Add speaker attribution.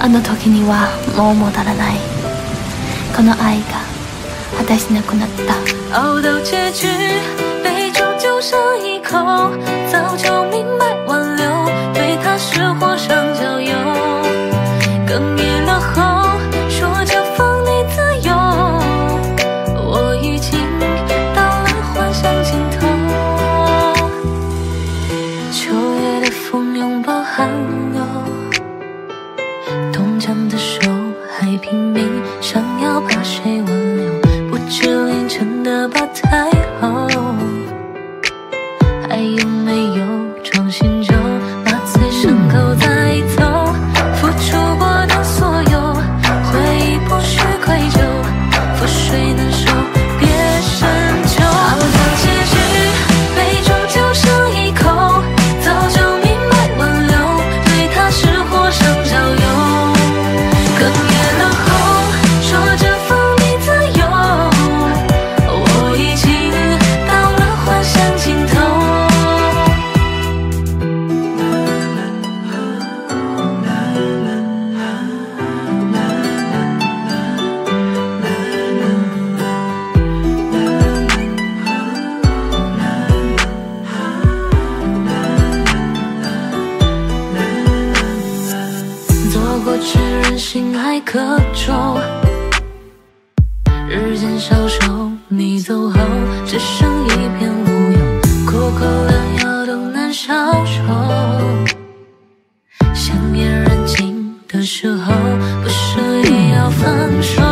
Speaker 1: あの時にはもう戻らない。この愛が果たしなくなった。
Speaker 2: 熬到结局，杯中就剩一口，早就明白挽留，对他是火上浇油。哽咽了后，说着放你自由，我已经到了幻想尽头。秋夜的风拥抱寒流，冻僵的手还拼命想要把谁挽留，不知凌晨的吧台后还有没有装醒酒，麻醉伤口再走，付出过的所有，回忆不需愧疚，覆水难收，别深究。熬到结局，杯中就剩一口，早就明白挽留，对他是火上浇油。哽咽了后，说着放你自由，我已经到了幻想尽头。做过痴人心还可咒，日渐消瘦，你走后只剩一片乌有，苦口良药都难消受。香烟燃尽的时候，不是也要放手？